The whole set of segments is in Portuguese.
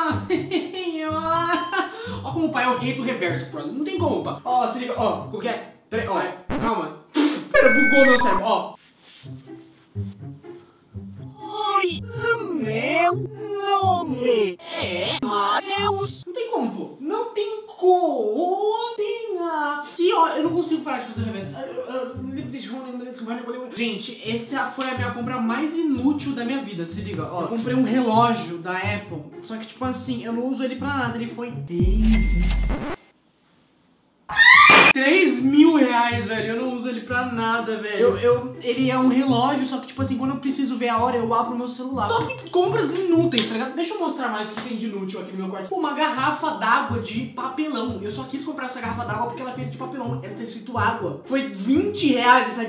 Ó como o pai é o rei do reverso, bro. Não tem como, pá. Ó, se liga, ó. Como que é? Peraí, ó. Calma. Pera, bugou meu cérebro, ó. Oi, meu nome é Mateus. Não tem como, pô. Não tem como. Aqui, ó, eu não consigo parar de fazer reverso. Gente, essa foi a minha compra mais inútil da minha vida, se liga. Ó, eu comprei um relógio da Apple. Só que, tipo assim, eu não uso ele pra nada. Ele foi 3 mil reais, velho. Eu não uso ele pra nada, velho. Ele é um relógio, só que, tipo assim, quando eu preciso ver a hora, eu abro o meu celular. Top compras inúteis, tá ligado? Deixa eu mostrar mais o que tem de inútil aqui no meu quarto. Pô, uma garrafa d'água de papelão. Eu só quis comprar essa garrafa d'água porque ela é feita de papelão. Ela tá escrito água. Foi 20 reais essa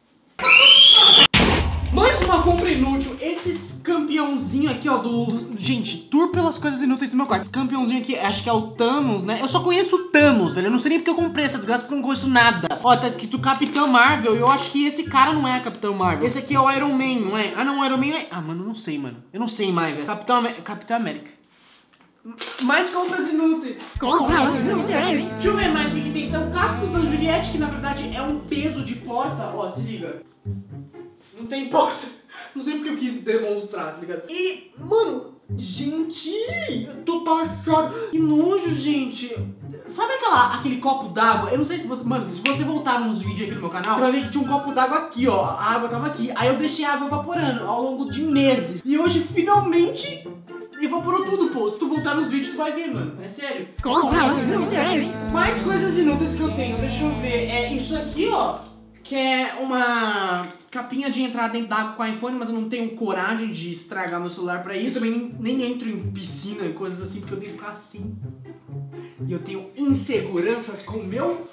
Mais uma compra inútil. Esses campeãozinho aqui, ó, gente, tour pelas coisas inúteis do meu quarto. Esse campeãozinho aqui, acho que é o Thanos, né? Eu só conheço o Thanos, velho. Eu não sei nem porque eu comprei essa desgraça, porque eu não conheço nada. Ó, tá escrito Capitão Marvel. E eu acho que esse cara não é a Capitão Marvel. Esse aqui é o Iron Man, não é? Ah, não, o Iron Man é... Ah, mano, eu não sei, mano. Eu não sei mais, velho. Capitão América. Mais compras inúteis. Deixa eu ver mais o que tem. Então, o cacto da Juliette, que na verdade é um peso de porta. Ó, se liga. Não tem porta. Não sei porque eu quis demonstrar, tá ligado? E, mano, gente, eu tô passado. Que nojo, gente. Sabe aquele copo d'água? Eu não sei se você... Mano, se você voltar nos vídeos aqui no meu canal, você vai ver que tinha um copo d'água aqui, ó. A água tava aqui. Aí eu deixei a água evaporando ao longo de meses. E hoje, finalmente... evaporou tudo, pô. Se tu voltar nos vídeos, tu vai ver, mano. É sério. Mais coisas inúteis que eu tenho. Deixa eu ver. É isso aqui, ó. Que é uma capinha de entrada dentro d'água com iPhone, mas eu não tenho coragem de estragar meu celular pra isso. Eu também nem entro em piscina e coisas assim, porque eu tenho que ficar assim. E eu tenho inseguranças com o meu...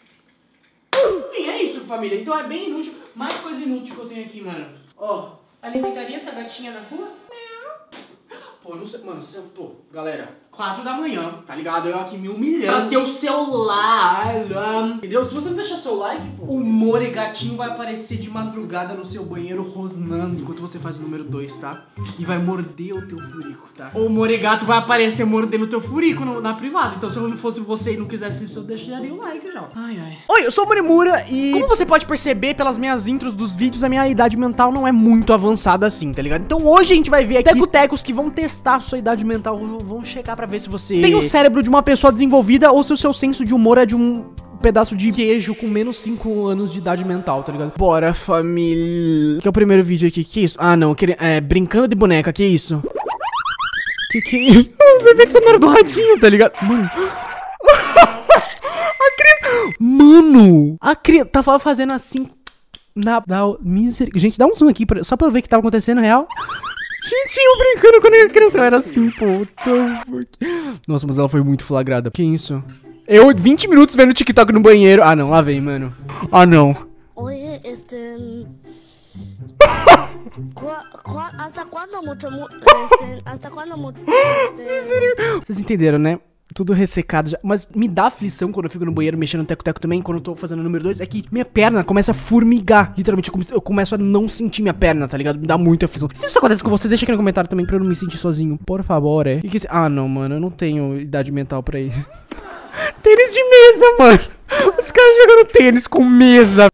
E é isso, família. Então é bem inútil. Mais coisa inútil que eu tenho aqui, mano. Ó, alimentaria essa gatinha na rua? Pô, não sei, mano, pô, galera, 4 da manhã, tá ligado? Eu aqui me humilhando. Teu celular, entendeu? Se você não deixar seu like, pô, o Moregatinho vai aparecer de madrugada no seu banheiro rosnando enquanto você faz o número 2, tá? E vai morder o teu furico, tá? O Moregato vai aparecer mordendo o teu furico na privada. Então se eu não fosse você e não quisesse isso, eu deixaria o like já. Ai, ai. Oi, eu sou o Murimura e... como você pode perceber pelas minhas intros dos vídeos, a minha idade mental não é muito avançada assim, tá ligado? Então hoje a gente vai ver aqui tecos que vão testar a sua idade mental, vão checar pra ver se você tem o cérebro de uma pessoa desenvolvida ou se o seu senso de humor é de um pedaço de queijo com menos 5 anos de idade mental, tá ligado? Bora, família. Que é o primeiro vídeo aqui, que isso? Ah, não, brincando de boneca, que isso? Que é isso? Os efeitos sonoros do ratinho, tá ligado? Mano... a criança... Mano! A criança tava fazendo assim... Gente, dá um zoom aqui, só pra eu ver o que tava acontecendo, real. Gente, eu brincando quando eu era criança, eu era assim, pô. Nossa, mas ela foi muito flagrada. Que isso? Eu, 20 minutos vendo TikTok no banheiro. Ah, não, lá vem, mano. Ah, não. Oye, ¿hasta cuándo Vocês entenderam, né? Tudo ressecado já. Mas me dá aflição quando eu fico no banheiro mexendo no teco-teco também. Quando eu tô fazendo o número 2, é que minha perna começa a formigar. Literalmente, eu começo a não sentir minha perna, tá ligado? Me dá muita aflição. Se isso acontece com você, deixa aqui no comentário também pra eu não me sentir sozinho. Por favor, é. Ah, não, mano. Eu não tenho idade mental pra isso. Tênis de mesa, mano. Os caras jogando tênis com mesa.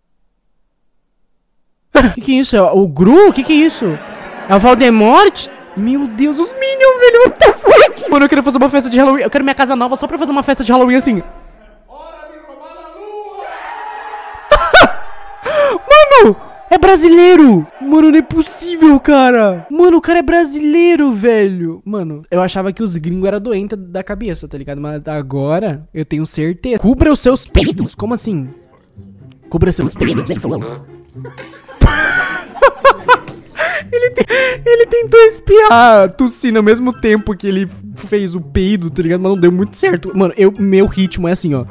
Que é isso? É o Gru? Que é isso? É o Voldemort? Meu Deus, os Minions, velho, what the fuck? Mano, eu quero fazer uma festa de Halloween. Eu quero minha casa nova só pra fazer uma festa de Halloween assim. Hora de roubar a lua! Mano, é brasileiro! Mano, não é possível, cara. Mano, o cara é brasileiro, velho. Mano, eu achava que os gringos eram doentes da cabeça, tá ligado? Mas agora eu tenho certeza. Cubra os seus peitos. Como assim? Cubra seus peitos, ele falou. Ele tentou espiar tossir ao mesmo tempo que ele fez o peido, tá ligado? Mas não deu muito certo. Mano, meu ritmo é assim, ó.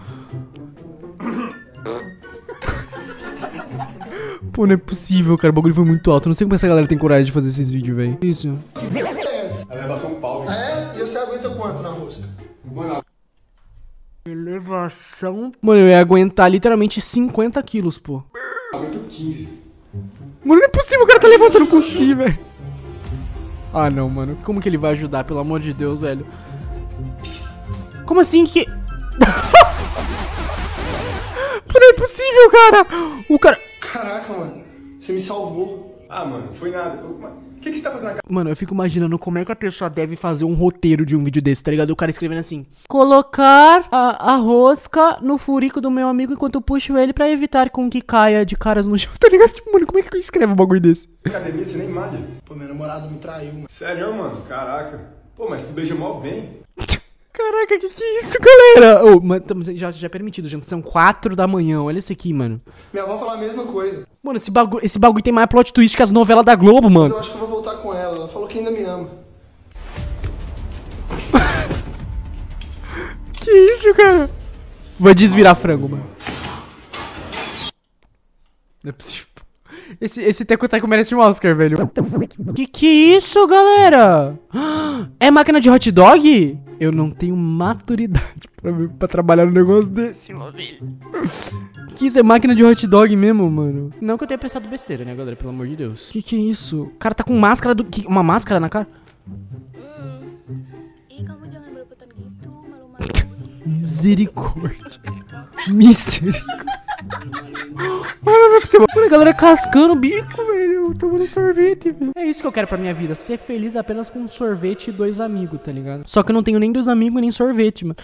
Pô, não é possível, cara. O bagulho foi muito alto. Não sei como essa galera tem coragem de fazer esses vídeos, velho. Isso. Ela leva São Paulo. É? E você aguenta quanto na música? Mano, elevação. Mano, eu ia aguentar literalmente 50 quilos, pô. aguento 15. Mano, não é possível, o cara tá levantando com si, velho. Ah, não, mano. Como que ele vai ajudar, pelo amor de Deus, velho? Como assim que... Não é possível, cara! O cara... Caraca, mano. Você me salvou. Ah, mano, foi nada. O que você tá fazendo na casa? Mano, eu fico imaginando como é que a pessoa deve fazer um roteiro de um vídeo desse, tá ligado? O cara escrevendo assim: colocar a rosca no furico do meu amigo enquanto eu puxo ele pra evitar com que caia de caras no chão, tá ligado? Tipo, mano, como é que eu escrevo um bagulho desse? Academia, você nem malha. Pô, meu namorado me traiu, mano. Sério, mano? Caraca. Pô, mas tu beija mal bem. Caraca, que é isso, galera? Oh, mano, já é permitido, gente. São 4 da manhã, olha isso aqui, mano. Minha avó falou a mesma coisa. Mano, esse bagulho tem mais plot twist que as novelas da Globo, Mas mano. eu acho que eu vou voltar com ela. Ela falou que ainda me ama. Que isso, cara? Vou desvirar frango, mano. Não é possível. Esse Teco-Teco merece um Oscar, velho. Que é isso, galera? É máquina de hot dog? Eu não tenho maturidade pra trabalhar num negócio desse, meu filho. Que isso, é máquina de hot dog mesmo, mano? Não que eu tenha pensado besteira, né, galera? Pelo amor de Deus. Que é isso? O cara tá com máscara do... Uma máscara na cara? Ih, kamu jangan berebutan gitu, malu-maluin. Misericórdia. Misericórdia. Mano, a galera cascando o bico, velho. Tomando sorvete, velho. É isso que eu quero pra minha vida. Ser feliz apenas com sorvete e 2 amigos, tá ligado? Só que eu não tenho nem 2 amigos nem sorvete, mano.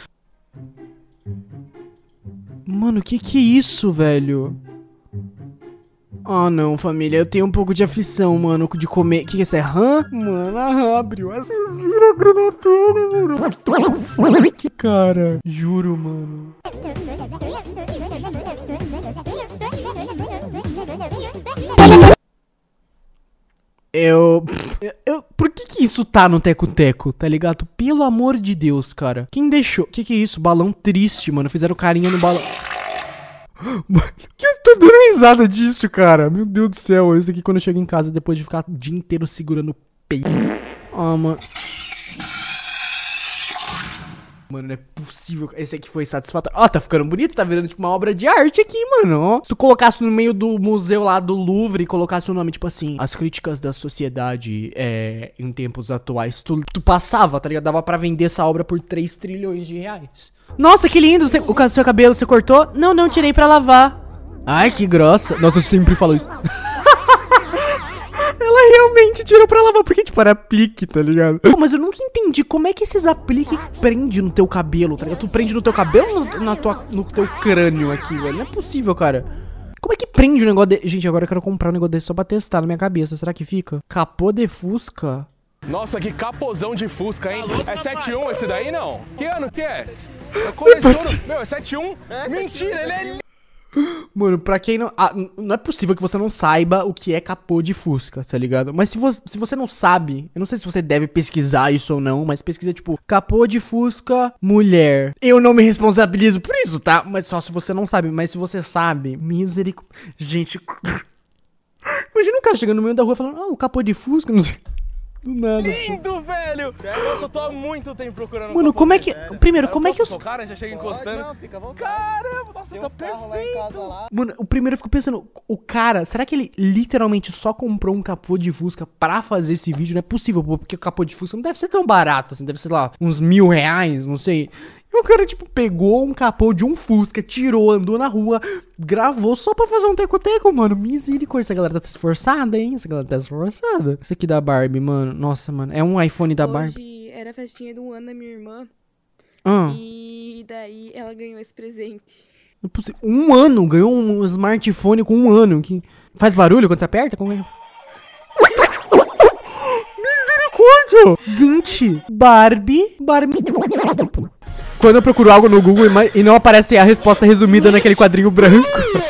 Mano, que é isso, velho? Ah, não, família. Eu tenho um pouco de aflição, mano, de comer. Que é isso? É rã? Mano, a rã abriu. Vocês viram a granatona, mano. Que cara. Juro, mano. Por que isso tá no Teco-Teco, tá ligado? Pelo amor de Deus, cara. Quem deixou? Que é isso? Balão triste, mano. Fizeram carinha no balão. Mano, que eu tô dando risada disso, cara. Meu Deus do céu. Isso aqui quando eu chego em casa depois de ficar o dia inteiro segurando o peito. Ah, mano. Mano, não é possível. Esse aqui foi satisfatório. Ó, tá ficando bonito. Tá virando tipo uma obra de arte aqui, mano. Ó. Se tu colocasse no meio do museu lá do Louvre e colocasse o nome, tipo assim, as críticas da sociedade em tempos atuais, tu passava, tá ligado? Dava pra vender essa obra por 3 trilhões de reais. Nossa, que lindo. O seu cabelo você cortou? Não, tirei pra lavar. Ai, que grossa. Nossa, eu sempre falo isso. Ela realmente tirou pra lavar, porque tipo, era aplique, tá ligado? Pô, mas eu nunca entendi como é que esses apliques prendem no teu cabelo, tá ligado? Tu prende no teu cabelo ou no teu crânio aqui, velho? Não é possível, cara. Como é que prende um negócio desse? Gente, agora eu quero comprar um negócio desse só pra testar na minha cabeça. Será que fica? Capô de Fusca. Nossa, que capozão de Fusca, hein? É 71 esse daí, não? Que ano que é? Eu coleciono... Meu, é 71? Mentira, ele é... Mano, pra quem não... não é possível que você não saiba o que é capô de Fusca, tá ligado? Mas se você não sabe, eu não sei se você deve pesquisar isso ou não, mas pesquisa tipo, capô de Fusca, mulher. Eu não me responsabilizo por isso, tá? Mas só se você não sabe, mas se você sabe, misericórdia. Gente, imagina um cara chegando no meio da rua falando, o capô de Fusca, não sei. Do nada. Lindo, velho! Nossa, eu tô há muito tempo procurando um Mano, capô como é desse, que... velho. Primeiro, como é que os... Cara, já chega encostando. Não, fica à vontade. Caramba, nossa, tá Carro lá em casa perfeito. lá. Mano, o primeiro eu fico pensando, o cara, será que ele literalmente só comprou um capô de Fusca pra fazer esse vídeo? Não é possível, pô, porque o capô de Fusca não deve ser tão barato, assim, deve ser lá, uns R$1.000, não sei. E o cara, tipo, pegou um capô de um Fusca, tirou, andou na rua, gravou só pra fazer um teco-teco, mano. Misericórdia, essa galera tá esforçada, hein? Essa galera tá esforçada. Esse aqui da Barbie, mano, nossa, mano, é um iPhone da Barbie. Hoje era a festinha de 1 ano da minha irmã. Ah, E daí ela ganhou esse presente. não é possível. 1 ano, ganhou um smartphone com 1 ano. Que faz barulho quando você aperta? Como é? Misericórdia! Gente, Barbie. Quando eu procuro algo no Google e não aparece a resposta resumida naquele quadrinho branco.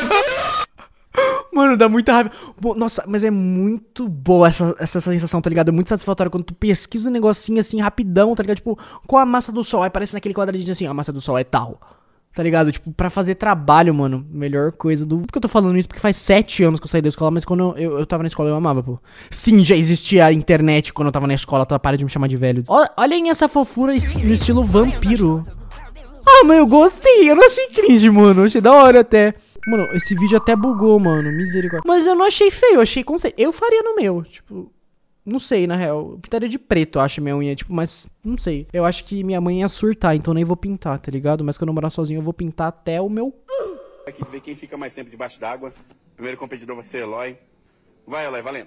Mano, dá muita raiva. Nossa, mas é muito boa essa sensação, tá ligado? É muito satisfatório quando tu pesquisa um negocinho assim, rapidão, tá ligado? Tipo, qual a massa do sol? Aí aparece naquele quadradinho assim, a massa do sol é tal. Tá ligado? Tipo, pra fazer trabalho, mano. Melhor coisa do... Por que eu tô falando isso? Porque faz 7 anos que eu saí da escola, mas quando eu tava na escola eu amava, pô. Sim, já existia a internet quando eu tava na escola, tá? Para de me chamar de velho. Olhem essa fofura no estilo vampiro. Ah, mas eu gostei. Eu não achei cringe, mano. Eu achei da hora até. Mano, esse vídeo até bugou, mano. Misericórdia. Mas eu não achei feio, eu achei conceito. Eu faria no meu, tipo... Não sei, na real. Eu pintaria de preto, eu acho, minha unha. Tipo, mas não sei. Eu acho que minha mãe ia surtar, então nem vou pintar, tá ligado? Mas quando eu morar sozinho, eu vou pintar até o meu... Aqui ver quem fica mais tempo debaixo d'água. Primeiro competidor vai ser Eloy. Vai, Eloy, valendo.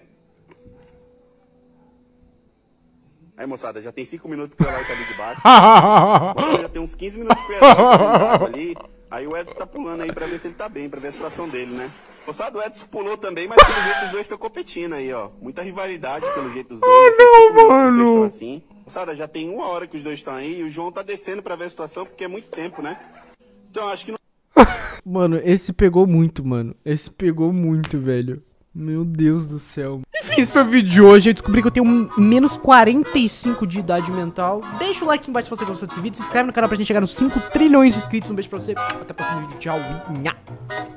Aí, moçada, já tem 5 minutos que o Eloy tá ali debaixo. Moçada, já tem uns 15 minutos que o Eloy tá dentro d'água ali. Aí o Edson tá pulando aí pra ver se ele tá bem, pra ver a situação dele, né? Moçada, o Edson pulou também, mas pelo jeito os dois estão competindo aí, ó. Muita rivalidade pelo jeito dos dois. Já tem 5 minutos que os dois estão assim. Moçada, já tem 1 hora que os dois estão aí e o João tá descendo pra ver a situação, porque é muito tempo, né? Então acho que não... Mano, esse pegou muito, mano. Esse pegou muito, velho. Meu Deus do céu. Enfim, esse foi o vídeo de hoje. Eu descobri que eu tenho menos 45 de idade mental. Deixa o like aqui embaixo se você gostou desse vídeo. Se inscreve no canal pra gente chegar nos 5 trilhões de inscritos. Um beijo pra você. Até o próximo vídeo. Tchau.